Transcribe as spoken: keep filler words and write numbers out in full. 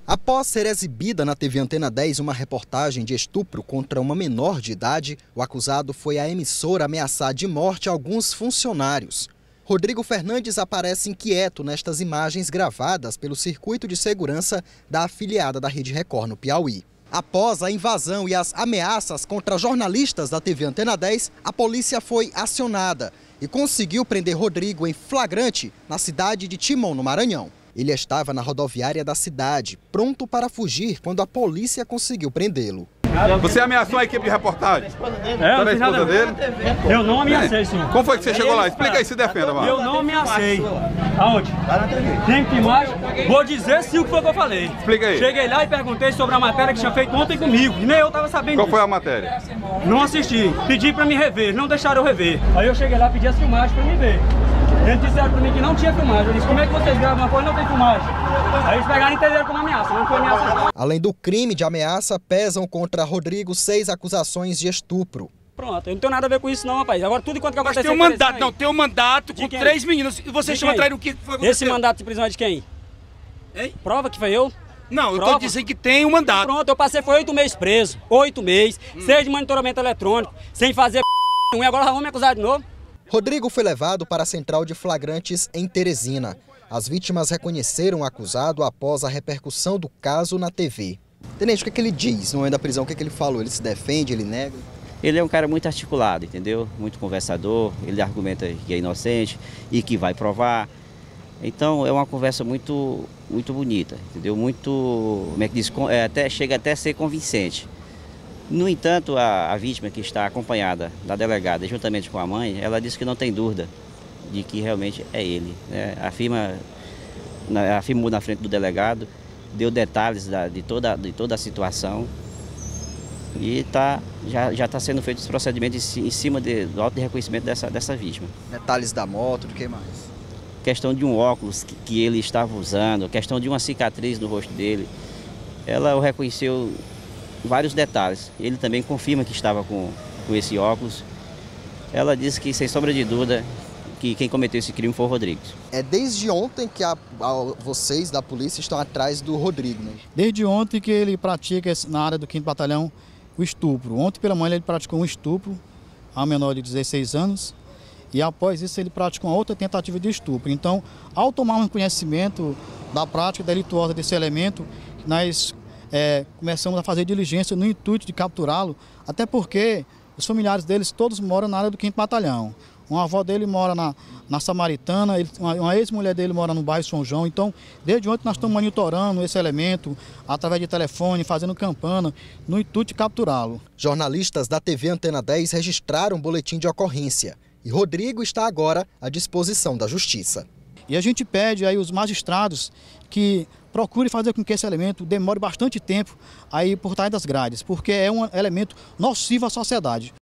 Após ser exibida na T V Antena dez uma reportagem de estupro contra uma menor de idade, o acusado foi a emissora ameaçar de morte alguns funcionários. Rodrigo Fernandes aparece inquieto nestas imagens gravadas pelo circuito de segurança da afiliada da Rede Record no Piauí. Após a invasão e as ameaças contra jornalistas da T V Antena dez, a polícia foi acionada e conseguiu prender Rodrigo em flagrante na cidade de Timon, no Maranhão. Ele estava na rodoviária da cidade, pronto para fugir quando a polícia conseguiu prendê-lo. Você ameaçou a equipe de reportagem? É, eu, a esposa dele? eu não ameacei, senhor. Como foi que você chegou lá? Explica aí, se defenda, mano. Eu não ameacei. Aonde? Tem que mais? Vou dizer sim o que foi que eu falei. Explica aí. Cheguei lá e perguntei sobre a matéria que tinha feito ontem comigo. E nem eu estava sabendo Qual disso. foi a matéria? Não assisti. Pedi para me rever, não deixaram eu rever. Aí eu cheguei lá e pedi as filmagens para me ver. Eles disseram para mim que não tinha filmagem. Eu disse, como é que vocês gravam uma coisa e não tem filmagem? Aí eles pegaram e entenderam como ameaça, não foi ameaça não. Além do crime de ameaça, pesam contra Rodrigo seis acusações de estupro. Pronto, eu não tenho nada a ver com isso não, rapaz. Agora tudo enquanto que Mas aconteceu... tem um mandato, não, tem um mandato com quem? três meninos. E você De chama quem? atrás do que foi aconteceu? Esse mandato de prisão é de quem? Hein? Prova que foi eu? Não, eu Prova? tô dizendo que tem um mandato. Pronto, eu passei foi oito meses preso. Oito meses, hum. seis de monitoramento eletrônico, sem fazer p... e agora vão me acusar de novo. Rodrigo foi levado para a central de flagrantes em Teresina. As vítimas reconheceram o acusado após a repercussão do caso na T V. Tenente, o que, é que ele diz no momento da prisão? O que, é que ele falou? Ele se defende, ele nega? Ele é um cara muito articulado, entendeu? Muito conversador, ele argumenta que é inocente e que vai provar. Então é uma conversa muito, muito bonita, entendeu? Muito, como é que diz, é, até, chega até a ser convincente. No entanto, a, a vítima que está acompanhada da delegada juntamente com a mãe, ela disse que não tem dúvida de que realmente é ele. Né? Afirma, na, afirmou na frente do delegado, deu detalhes da, de, toda, de toda a situação e tá, já está sendo feito os procedimentos em cima de, do auto de reconhecimento dessa, dessa vítima. Detalhes da moto, do que mais? Questão de um óculos que, que ele estava usando, questão de uma cicatriz no rosto dele, ela o reconheceu vários detalhes. Ele também confirma que estava com, com esse óculos. Ela disse que, sem sombra de dúvida, que quem cometeu esse crime foi o Rodrigo. É desde ontem que a, a, vocês da polícia estão atrás do Rodrigo, né? Desde ontem que ele pratica na área do quinto Batalhão o estupro. Ontem pela manhã ele praticou um estupro a uma menor de dezesseis anos e após isso ele praticou uma outra tentativa de estupro. Então, ao tomarmos conhecimento da prática delituosa desse elemento, nós É, começamos a fazer diligência no intuito de capturá-lo, até porque os familiares deles todos moram na área do quinto Batalhão. Uma avó dele mora na, na Samaritana, ele, uma, uma ex-mulher dele mora no bairro São João. Então, desde ontem nós estamos monitorando esse elemento, através de telefone, fazendo campana, no intuito de capturá-lo. Jornalistas da T V Antena dez registraram um boletim de ocorrência e Rodrigo está agora à disposição da Justiça. E a gente pede aí os magistrados que procure fazer com que esse elemento demore bastante tempo aí por trás das grades, porque é um elemento nocivo à sociedade.